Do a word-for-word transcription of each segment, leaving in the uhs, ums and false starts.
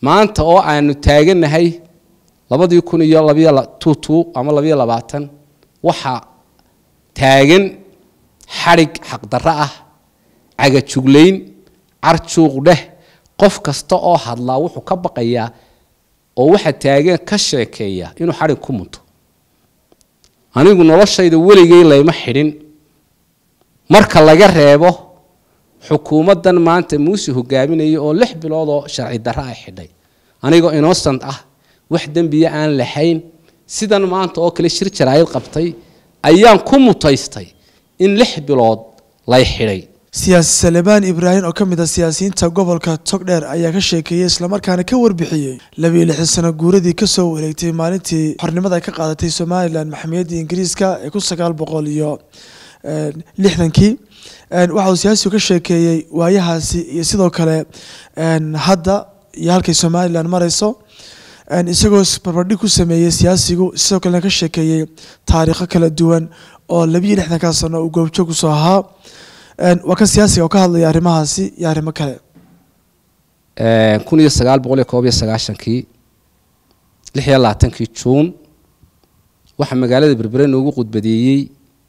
maanta oo aanu taaganahay labadii kun iyo labiyo tutu ama labiyo labaatan waxa taagan xarig xaq darro ah caga jugleyn arjuuq dheh qof kasta oo hadlaa wuxuu ka baqayaa oo waxa taagan ka sheekeeya inuu xarig ku munto anigu noloshayda weligay layma xidhin marka laga reebo xukuumadan maanta muuse hogaaminaya oo lix bilood oo sharci darro ay xidhay anigoo innocent ah wax dambiya aan lahayn sidan maanta oo kale shir jaraayid qabtay ayaan ku mutaystay in lix bilood lay xidhay siyaasi Salebaan Ibrahim oo kamid ah siyaasiyiinta gobolka Togdheer ayaa ka sheekeeyay isla markaana ka warbixiyay laba iyo lixdan sano guuradii ka soo wareegtay maalintii xornimada ay ka qaadatay Soomaaliland maxkamada Ingiriiska ee ku sagaal boqol iyo lixdankii waxa uu siyaasigu ka sheekeeyay waayahaasi iyo sidoo kale hadda iyo halkay Soomaaliland marayso isagoo barbardhig ku sameeyay siyaasigu sidoo kale ka sheekeeyay taariikho kala duwan oo laba iyo lixdan ka sano uu goobjoog ku soo ahaa وكان سياسي وكان الله يارمها سي يارم كله. كون يسقال بقولي كوبي سقاشن كي لحيا الله تنكي تشون واحد مقالة بربرين وجود بديي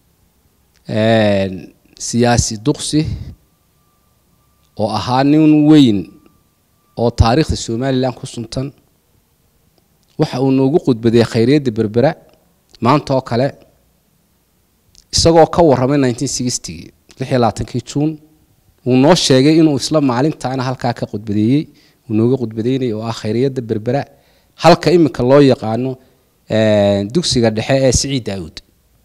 سياسي دقسي أو أهانيون وين أو تاريخ السومالي لان كسنتن واحد وجود بدي خيرية بربرة ما أنتوا كله isagoo ka waramay nineteen sixty lix iyo labaatan June uu noo sheegay inuu isla maalintaana halka ka qudbadeeyay uu nooga qudbadeeyay oo ah khayriyada berbera halka imika loo yaqaano ee dugsiga dhexe ee Saciid Daawud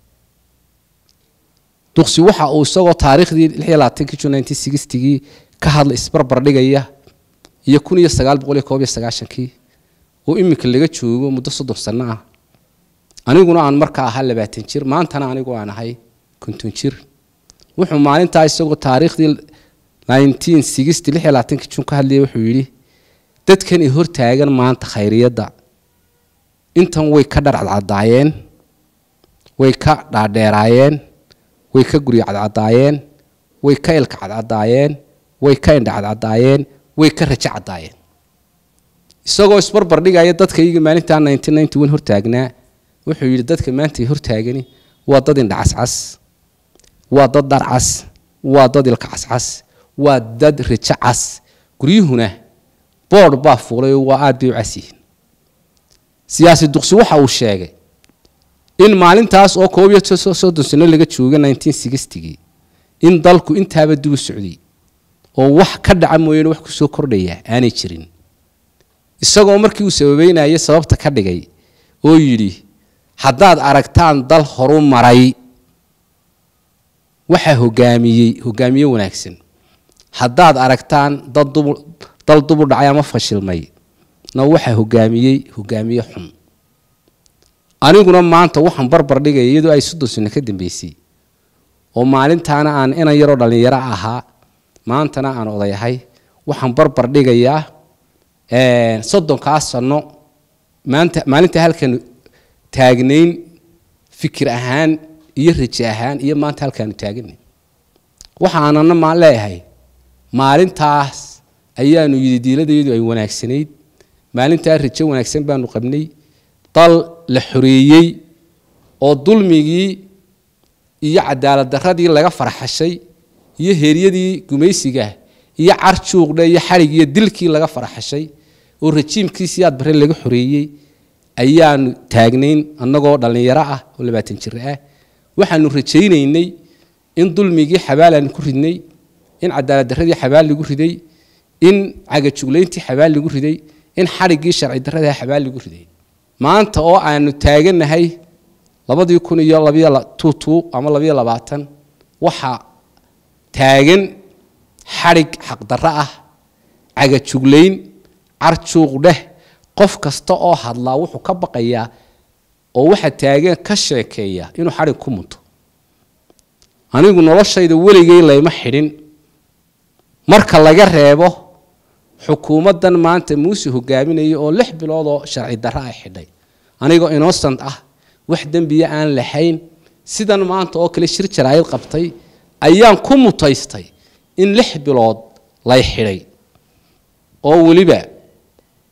dugsi waxa uu isagoo taariikhdii lix iyo labaatan June nineteen sixty ka hadlay isbarbar dhigaya iyo kun iyo sagaal boqol iyo koob iyo sagaashan oo imika laga joogo muddo soddon sano ah aniguna aan markaa ahaa labaatan jir maantana anigu aan ahay konton jir wuxuu maalintaa isagoo taariikhdii nineteen sixty lix iyo labaatan June ka hadlayay wuxuu yiri dadkan ay hor taagan maanta khayriyada intan way ka dharcadaayeen way ka dhaadheeraayeen way ka guri cadcadaayeen way ka ilka cadcadaayeen way ka indha cadcadaayeen way ka raja cadaayeen isagoo isbarbar dhigaya dadka iyaga maalintaa nineteen ninety one hor taagnaa wuxuu yiri dadka maanta hor taagani waa dad indha cascas waa dad darcas waa dad ilka cascas waa dad raja cas guriyuhuna board baa fuulay waa aad bay u casiin siyaasi duqsi waxa uu sheegay in maalintaas oo koob iyo soddon sano laga joogay nineteen sixty in dalku intaaba dib u socday oo wax ka dhaca mooyeen wax ku soo kordhaya aanay jirin isagoo markii uu sababeynayay sababta ka dhigay oo yiri haddaad aragtaan dal horu maray waxa hogaamiyay hogaamiye wanaagsan haddaad aragtaan dad dal dub u dhacay ama fashilmay na waxa hogaamiyay hogaamiye xun aniguna maanta waxaan barbar dhigay iyadoo ay soddon sano ka dambeysay oo maalintaana aan ina yaro dhalinyaro ahaa maantana aan odayahay waxaan barbar dhigayaa ee soddon ka sano maanta maalinta halkan taagnayn fikir ahaan iyo rajo ahaan iyo maanta halkan taagnay waxaanana ma leeyahay maalintaas ayaanu yidi diiladeedu ay wanaagsanayd maalinta rajo wanaagsan baanu qabnay dal la xoreeyay oo dulmigii iyo cadaalad darradii laga farxashay iyo heeriyadii gumaysiga iyo carjuuqda iyo xarig iyo dilkii laga farxashay oo rajiimkiisii aad bare laga xoreeyay ayaan taagnayn annagoo dhalinyaro ah oo labaatan jir ah waxaanu rajaynaynay in dulmigii xabaalan ku ridnay in cadaalad darradii xabaal lagu riday in caga jugleyntii xabaal lagu riday in xarigii sharci darrada xabaal lagu riday maanta oo aanu taaganahay labadii kun iyo labiyo tutu ama labiyo labaatan waxa taagan xarig xaq darro ah caga jugleyn arjuuq dheh qof kasta oo hadlaa wuxuu ka baqayaa oo waxa taagan ka sheekeeya inuu xarig ku munto anigu noloshayda weligay layma xidhin marka laga reebo xukuumadan maanta muuse hogaaminaya oo lix bilood oo sharci darro ay xidhay anigoo innocent ah wax dambiya aan lahayn sidan maanta oo kale shir jaraayid qabtay ayaan ku mutaystay in lix bilood lay xidhay oo waliba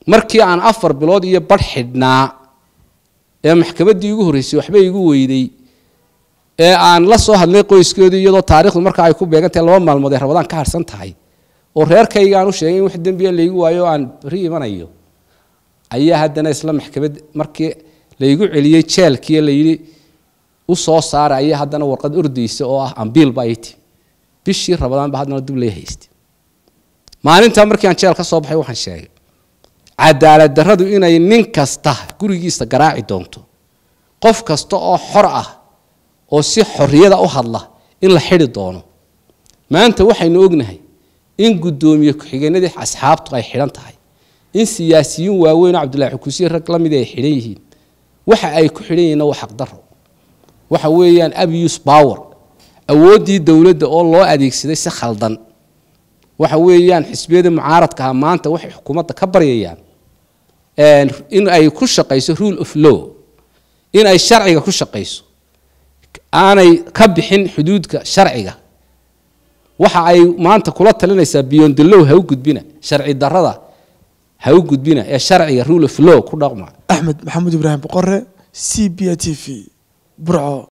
markii aan afar bilood iyo bar xidhnaa ee maxkamaddii ugu horreysay waxba igu weyday ee aan la soo hadlay qoyskeedu iyadoo taariikhdu marka ay ku beegantahay laba maalmood ee rabadaan ka harsan tahay oo reerkayga aan u sheegay in wax dambiya laygu waayo aan bari imanayo ayaa haddana isla maxkamad markii laygu celiyay jeelkii la yiri u soo saaray ayaa haddana warqad ordaysa oo ah ambiil bayti bishii rabadaan ba haddana dib lay haystay maalinta markii aan jeel ka soo baxay waxaan sheegay cadaalad darradu inay nin kasta gurigiisa garaaci doonto qof kasta oo xor ah oo si xorriyada u hadla in la xidhi doono maanta waxaynu ognahay in gudoomiye ku-xigeenadii asxaabtu ay xidhan tahay in siyaasiyiin waaweyn Cabdullaahi Xukuusiye rag la mid ay xidhan yihiin waxa ay ku xidhan yihiin waa xaq darro waxa weeyaan abuse power awoodii dawladda oo loo adeegsaday si khaldan waxa weeyaan xisbiyada mucaaradka maanta waxay xukuumadda ka baryayaan in ay ku shaqeyso rule of law in ay sharciga ku shaqeyso aanay ka bixin xuduudka sharciga waxa ay maanta kula talinaysaa beyond the law ha u gudbina sharci darrada ha u gudbina ee sharciga rule of law ku dhaqma. Axmed Maxamuud Ibraahim Boqorre, C B A T V, Burco.